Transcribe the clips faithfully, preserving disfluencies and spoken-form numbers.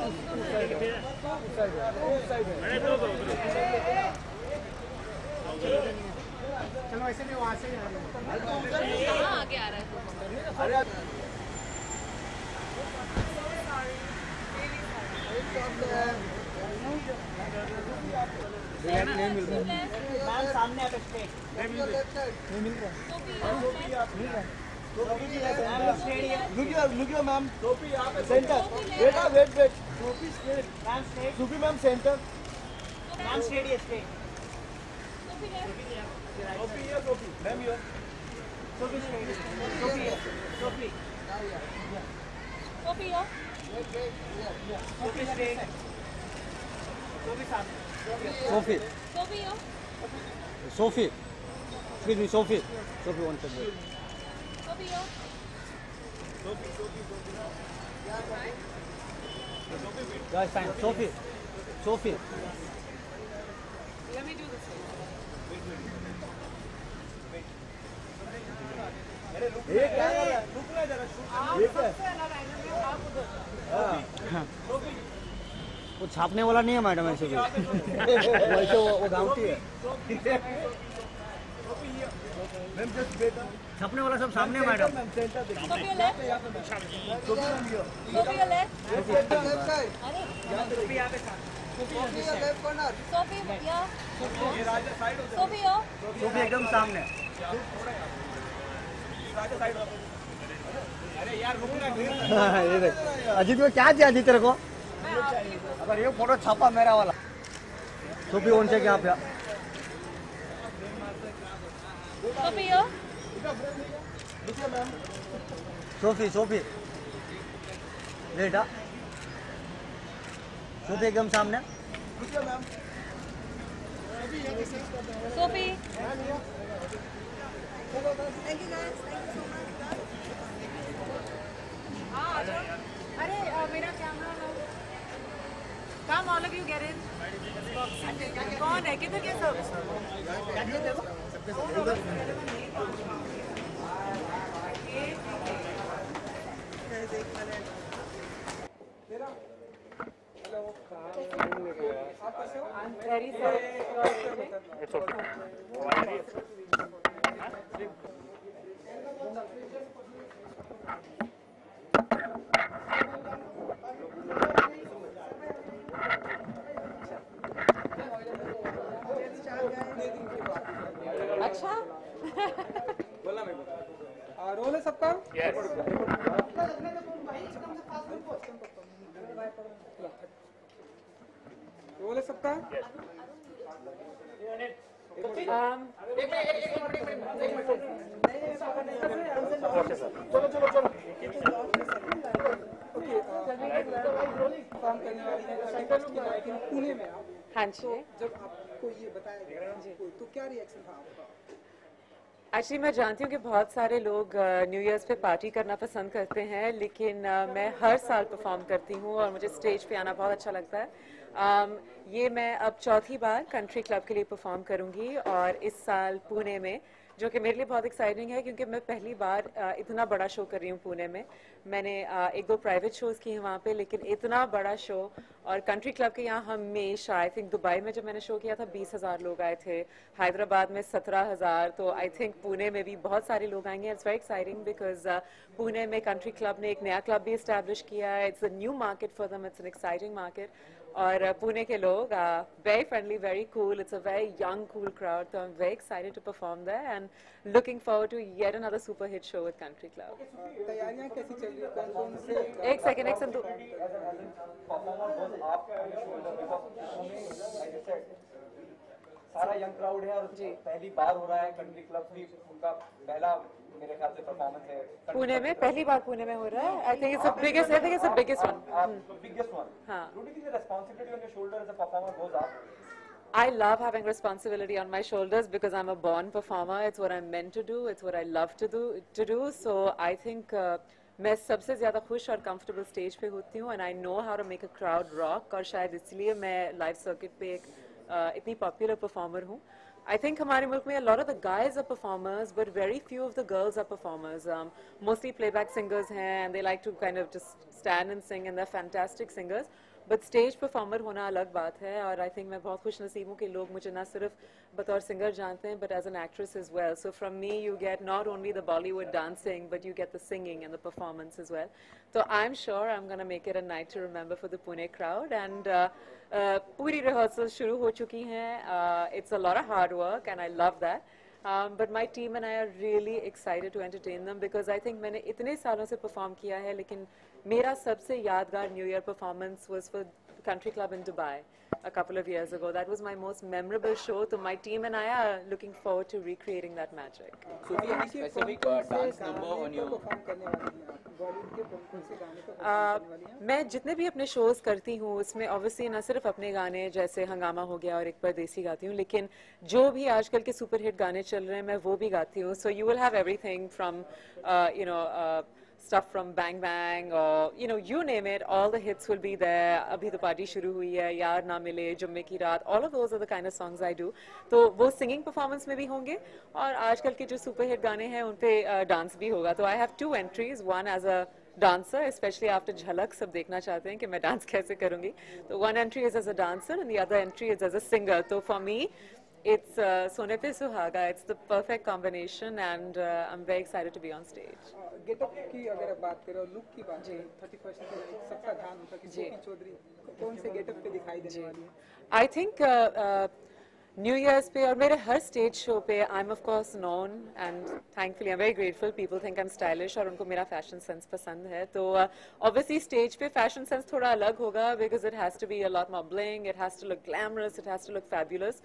चलो ऐसे में वहाँ से आगे आ रहा है। नहीं मिल रहा मैम, सामने आप स्ट्रेट नहीं मिल रहा नहीं मिल रहा Look here, look here, ma'am. Center. Wait, wait, wait. Sophie straight. Ma'am straight. Sophie, ma'am center. Ma'am straight here, straight. Sophie here. Sophie here, Sophie. Ma'am here. Sophie straight. Sophie here. Sophie. Sophie here. Wait, wait. Here. Sophie straight. Sophie सामने. Sophie. Sophie here. Sophie. Excuse me, Sophie. Sophie, one second. Sophie here. Sophie, Sophie, Sophie. Guys, fine. Sophie. Sophie. Let me do this. ये क्या है? रुक ना जरा, ये क्या है? वो छापने वाला नहीं है मैडम ऐसे भी वैसे वो वो गाँवटी है छापने वाला सब सामने है madam Sophie left. Sophie left. अरे Sophie here. Sophie here. Sophie एकदम सामने अरे यार रुक ना ये देख अजीत में क्या चाहिए अजीत तेरे को अगर ये फोटो छापा मेरा वाला सोफी ऑन से क्या पे Sophie here. सोफी सोफी बेटा सोफी एकदम सामने Sophie. Thank you guys. Thank you so much. हाँ आ जाओ। अरे अ, मेरा कैमरा लो। Come all of you get in. कौन है किधर के सब? Very sorry. It's okay. अच्छा बोला मेरे को रोल है सबका Yes. रोल है सबका um, चलो चलो चलो ओके काम करने वाली है पुणे में आप हाँ जी जब आपको ये बताया गया तो क्या रिएक्शन था आपका एक्चुअली मैं जानती हूँ कि बहुत सारे लोग न्यू ईयर्स पे पार्टी करना पसंद करते हैं लेकिन uh, मैं हर साल परफॉर्म करती हूँ और मुझे स्टेज पे आना बहुत अच्छा लगता है um, ये मैं अब चौथी बार कंट्री क्लब के लिए परफॉर्म करूँगी और इस साल पुणे में जो कि मेरे लिए बहुत एक्साइटिंग है क्योंकि मैं पहली बार uh, इतना बड़ा शो कर रही हूँ पुणे में मैंने uh, एक दो प्राइवेट शोज़ किए हैं वहाँ पे लेकिन इतना बड़ा शो और कंट्री क्लब के यहाँ हमेशा आई थिंक दुबई में जब मैंने शो किया था बीस हज़ार लोग आए थे हैदराबाद में सत्रह हज़ार तो आई थिंक पुणे में भी बहुत सारे लोग आएंगे it's very exciting because Pune में कंट्री क्लब ने एक नया क्लब भी इस्टेब्लिश किया है it's a new market for them it's an exciting market और uh, पुणे के लोग very friendly very cool it's a very young cool crowd तो I am very excited to perform there and looking forward to yet another super hit show with country club तैयारियां कैसी चल रही है कौन कौन से एक सेकंड एक संतु सारा यंग क्राउड है और जी पहली बार हो रहा है कंट्री क्लब भी उनका पहला मेरे ख्याल से परफॉर्मेंस है पुणे में पहली बार पुणे में हो रहा है I think it's the biggest I think it's the biggest one biggest one हाँ do you think the responsibility on your shoulder as a performer goes up I love having responsibility on my shoulders because I'm a born performer. It's what I'm meant to do. It's what I love to do. To do. So I think uh, मैं सबसे ज़्यादा खुश और comfortable stage पे होती हूँ and I know how to make a crowd rock और शायद इसलिए मैं live circuit पे एक uh, इतनी popular performer हूँ. I think हमारे मुल्क में a lot of the guys are performers, but very few of the girls are performers. Um, mostly playback singers हैं and they like to kind of just stand and sing and they're fantastic singers. But stage performer होना अलग बात है और I think मैं बहुत खुश नसीब हूँ कि लोग मुझे ना सिर्फ बतौर सिंगर जानते हैं but as an actress as well. So from me you get not only the Bollywood dancing but you get the singing and the performance as well. तो I am sure I am gonna make it a night to remember for the Pune crowd. And पूरी rehearsal शुरू हो चुकी हैं. It's a lot of hard work and I love that. Um, but my team and I are really excited to entertain them because I think मैंने इतने सालों से perform किया है लेकिन मेरा सबसे यादगार New Year performance was for Country Club in Dubai a couple of years ago. That was my most memorable show. So my team and I are looking forward to recreating that magic. So we have specific uh, dance number on you. Uh, मैं जितने भी अपने shows करती हूँ उसमें obviously न सिर्फ अपने गाने जैसे हंगामा हो गया और एक परदेसी गाती हूँ लेकिन जो भी आजकल के सुपर हिट गाने चल रहे हैं मैं वो भी गाती हूँ. So you will have everything from you know stuff from Bang Bang or you know you name it, all the hits will be there. Abhi to party shuru hui hai, yaar na mile, jumme ki raat, all of those are the kind of songs I do. तो वो singing performance में भी होंगे और आजकल के जो super hit गाने हैं उन पे डांस भी होगा. तो I have two entries, one as a dancer, especially after Jhalak, सब देखना चाहते हैं कि मैं डांस कैसे करूँगी. तो one entry is as a dancer and the other entry is as a singer. तो for me it's uh, Sone Pe Suhaga. It's the perfect combination and uh, I'm very excited to be on stage. Getup की अगर आप बात करें और look की बात करें थर्टी फर्स्ट सबका ध्यान होता है कि गोपी चौधरी कौन से गेटअप पे दिखाई देने वाली है. I think न्यू ईयर्स पे और मेरे हर स्टेज शो पे I am of course known and thankfully I am very grateful people think I am stylish और उनको मेरा फैशन सेंस पसंद है. तो ऑब्वियसली स्टेज पे फैशन सेंस थोड़ा अलग होगा because it has to be a lot more bling, it has to look glamorous, it has to look fabulous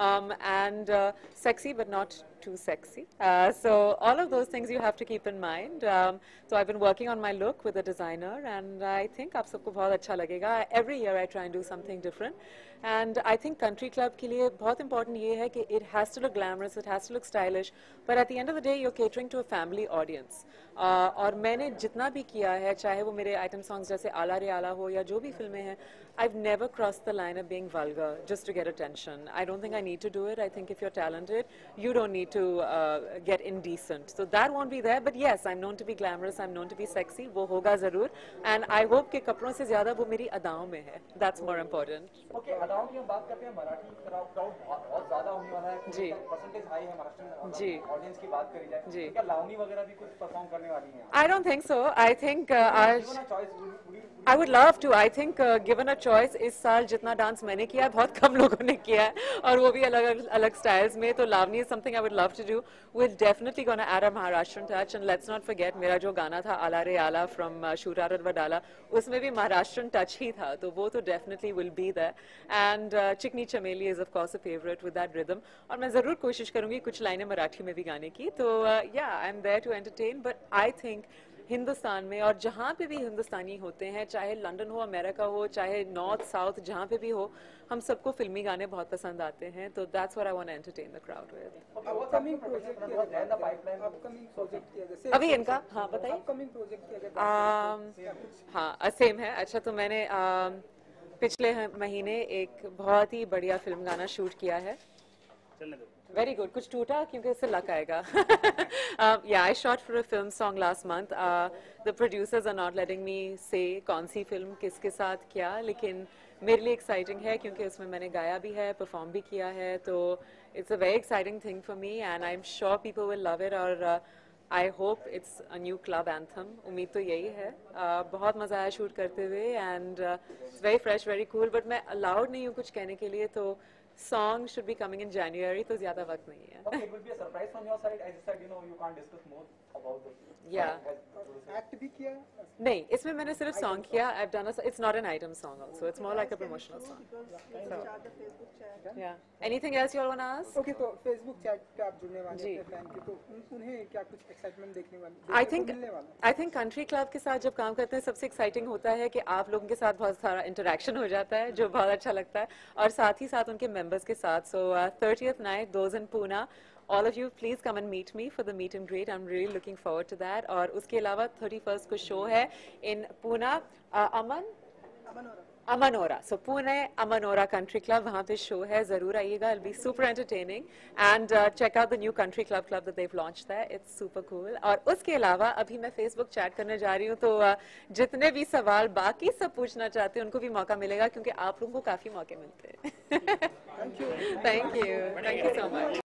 and sexy but not too sexy. Uh, so all of those things you have to keep in mind. Um, so I've been working on my look with a designer and I think आप सबको बहुत अच्छा लगेगा. Every year I try and do something different. And I think Country Club के लिए बहुत important ये है कि it has to look glamorous, it has to look stylish, but at the end of the day you're catering to a family audience. Uh, और मैंने जितना भी किया है चाहे वो मेरे आइटम सॉन्ग्स जैसे आला रे आला हो या जो भी फिल्में हैं, I've never crossed the line of being vulgar just to get attention. I don't think I need to do it. I think if you're talented, you don't need to uh, get indecent. So that won't be there. But yes, I'm known to be glamorous. I'm known to be sexy. वो होगा ज़रूर. And I hope कि कपड़ों से ज़्यादा वो मेरी अदाओं में है. That's more important. Okay, अदाओं की हम बात करते हैं. मराठी क्राउड क्राउड बहुत ज़्यादा होने वाला है. जी. परसेंटेज हाई है महाराष्ट्र जी. ऑडियंस की बात करी जाए. जी. क्या लावनी वगैरह भी कुछ परफॉर्म करने वाली हैं? I don't think so. I think uh, I. I would love to. I think uh, given a choice, इस साल जितना डांस मैंने किया है बहुत कम लोगों ने किया है और वो भी अलग अलग स्टाइल्स में. तो Lavani is something I would love to do. We're definitely going to add a Maharashtrian touch and let's not forget मेरा जो गाना था आला रे आला from uh, शूरार वडाला उसमें भी Maharashtrian touch ही था. तो वो तो definitely will be there. And uh, चिकनी चमेली is of course a favorite with that rhythm. और मैं ज़रूर कोशिश करूँगी कुछ लाइनें मराठी में भी गाने की. तो uh, yeah, I'm there to entertain. But I think Hindustan में और जहाँ पे भी हिंदुस्तानी होते हैं चाहे लंदन हो, अमेरिका हो, चाहे नॉर्थ साउथ जहाँ पे भी हो, हम सबको फिल्मी गाने बहुत पसंद आते हैं. तो that's what I want to entertain the crowd with. Upcoming project की अगर बात करें, अपकमिंग प्रोजेक्ट की अगर अभी इनका हाँ बताइए. अपकमिंग प्रोजेक्ट की अगर बात करें हाँ सेम है. अच्छा तो मैंने um, पिछले महीने एक बहुत ही बढ़िया फिल्म गाना शूट किया है. Very good. कुछ टूटा क्योंकि इससे लक आएगा. um, yeah, I shot for a film song last month. Uh, the producers are not letting me say कौन सी फिल्म किसके साथ क्या, लेकिन मेरे लिए exciting है क्योंकि उसमें मैंने गाया भी है, perform भी किया है. तो it's a very exciting thing for me and I'm sure people will love it. और uh, I hope it's a new club anthem. उम्मीद तो यही है. uh, बहुत मजा आया शूट करते हुए and uh, it's very fresh, very cool. But मैं allowed नहीं हूँ कुछ कहने के लिए. तो song should be coming in January, तो ज़्यादा वक्त नहीं है. Okay, it will be a surprise from your side. As you said, you know, you can't discuss more about the. Yeah. Act भी किया नहीं, इसमें मैंने सिर्फ song किया. I've done a. It's not an item song also. It's more like a promotional song. So, yeah. Anything else you all want to ask? Okay. तो Facebook chat पे आप जुड़ने वाले हैं फैन के, तो उन- उन्हें क्या कुछ एक्साइटमेंट देखने वाले I think मिलने वाला? I think Country Club के साथ जब काम करते हैं सबसे exciting होता है कि आप लोगों के साथ बहुत सारा interaction हो जाता है जो बहुत अच्छा लगता है और साथ ही साथ उनके members के साथ. So uh, thirtieth night, those in Pune, all of you please come and meet me for the meet and greet. I'm really looking forward to that. और उसके अलावा thirty-first को show है in Pune. uh, Aman Amanora, so Pune Amanora country club, वहाँ पे show है, जरूर आइएगा. It'll be super entertaining and uh, check out the new country club club that they've launched there. It's super cool. और उसके अलावा अभी मैं Facebook चैट करने जा रही हूँ, तो uh, जितने भी सवाल बाकी सब पूछना चाहते हैं उनको भी मौका मिलेगा, क्योंकि आप लोगों को काफी मौके मिलते हैं. Thank you, thank you, thank you so much.